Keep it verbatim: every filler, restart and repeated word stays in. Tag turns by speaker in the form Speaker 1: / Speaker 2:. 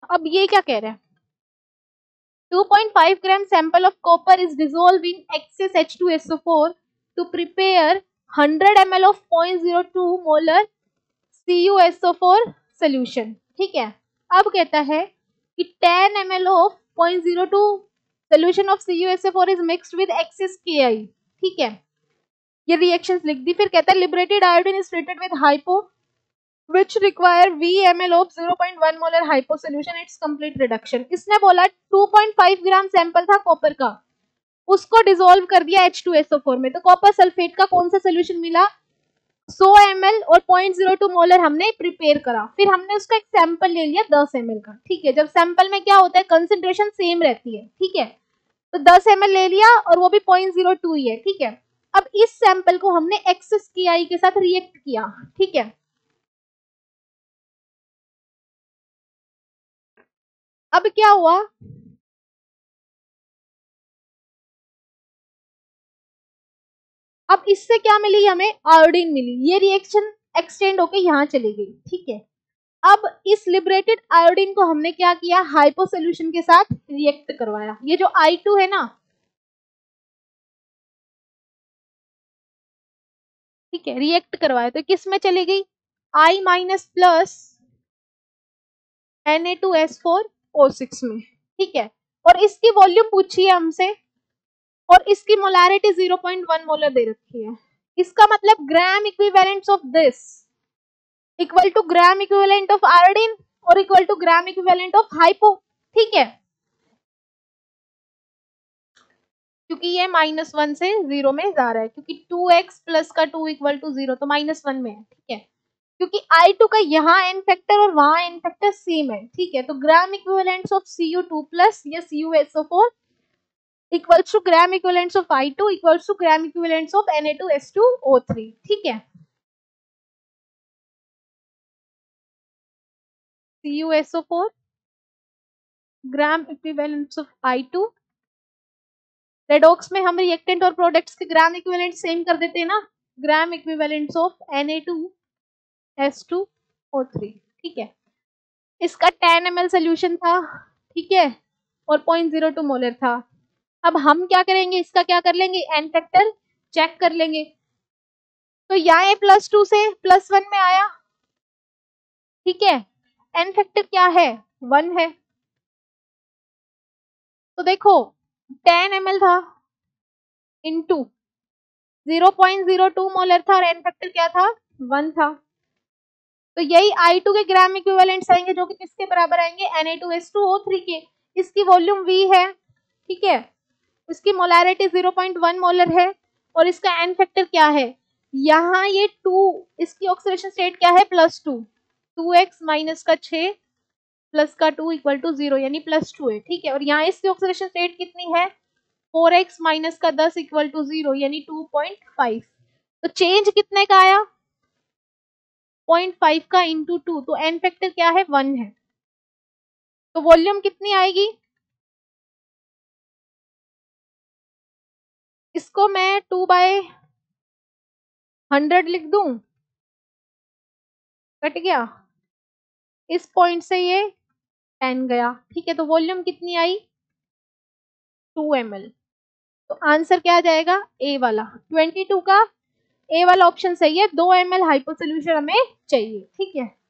Speaker 1: अब ये क्या कह रहा है, two point five gram sample of copper is dissolved in excess H two S O four to prepare one hundred milliliters of zero point zero two molar C u S O four solution। ठीक है, अब कहता है कि ten milliliters of zero point zero two solution of C u S O four is mixed with excess K I। ठीक है, ये reactions लिख दी। फिर कहता है liberated iodine is treated with hypo which require V ml of zero point one molar hypo solution its complete reduction। इसने बोला two point five gram sample था कॉपर का, उसको डिसॉल्व कर दिया H two S O four में, तो copper sulphate का कौन सा सोल्यूशन मिला, one hundred milliliters और zero point zero two molar हमने प्रिपेयर करा। फिर हमने उसका एक सैंपल ले लिया ten milliliters का। ठीक है, जब सैंपल में क्या होता है, कंसेंट्रेशन सेम रहती है। ठीक है, तो ten milliliters ले लिया और वो भी zero point zero two ही है। ठीक है, अब इस सैंपल को हमने एक्सेस K I के साथ रिएक्ट किया। ठीक है, अब क्या हुआ, अब इससे क्या मिली, हमें आयोडीन मिली। ये रिएक्शन एक्सटेंड होके यहाँ चली गई। ठीक है, अब इस लिबरेटेड आयोडीन को हमने क्या किया, हाइपो सोल्यूशन के साथ रिएक्ट करवाया। ये जो I टू है ना, ठीक है, रिएक्ट करवाया तो किस में चली गई, I minus plus Na two S four O six में। ठीक है, और इसकी वॉल्यूम पूछी है हमसे और इसकी molarity zero point one molar दे रखी है। इसका मतलब gram equivalent of this equal to gram equivalent of iodine और equal to gram equivalent of hypo. ठीक है, क्योंकि ये माइनस वन से जीरो में जा रहा है, क्योंकि टू एक्स प्लस का टू इक्वल टू जीरो, तो माइनस वन में है। ठीक है, क्योंकि I टू का यहाँ एन फैक्टर और वहां एन फैक्टर सेम है। ठीक है, तो gram equivalents of C U two plus या C U S O four equals to gram equivalents of I two equals to gram equivalents of Na two S two O three. ठीक है, C U S O four gram equivalents of I two. Redox में हम reactant और products के gram equivalent same कर देते हैं ना, gram equivalents of Na two S two O three. ठीक है, इसका ten milliliters सोल्यूशन था। ठीक है, और zero point zero two molar था। अब हम क्या करेंगे, इसका क्या कर लेंगे, एन फैक्टर चेक कर लेंगे। तो यहाँ प्लस टू से प्लस वन में आया। ठीक है, एन फैक्टर क्या है, वन है। तो देखो ten milliliters था into zero point zero two molar था और एन फैक्टर क्या था, वन था। तो यही I टू के ग्राम इक्विवेलेंट्स आएंगे जो कि किसके बराबर आएंगे, Na two S two O three के। इसकी वॉल्यूम V है। ठीक है, इसकी molarity zero point one molar है और इसका एन फैक्टर क्या है, यहाँ ये टू, इसकी ऑक्सीडेशन स्टेट क्या है, plus two, two x minus का छः प्लस का टू इक्वल टू जीरो, यानी प्लस टू है। ठीक है, और यहाँ इसकी ऑक्सीडेशन स्टेट कितनी है, फोर एक्स माइनस का दस इक्वल टू जीरो, यानी टू पॉइंट फाइव। तो चेंज कितने का आया, zero point five का इंटू टू, तो एन फैक्टर क्या है, वन है। तो वॉल्यूम कितनी आएगी, इसको मैं टू बाय हंड्रेड लिख दूं, कट गया, इस पॉइंट से ये टेन गया। ठीक है, तो वॉल्यूम कितनी आई, टू एम एल। तो आंसर क्या आ जाएगा, ए वाला, ट्वेंटी टू का ए वाला ऑप्शन सही है। दो एम एल हाइपो सोल्यूशन हमें चाहिए। ठीक है,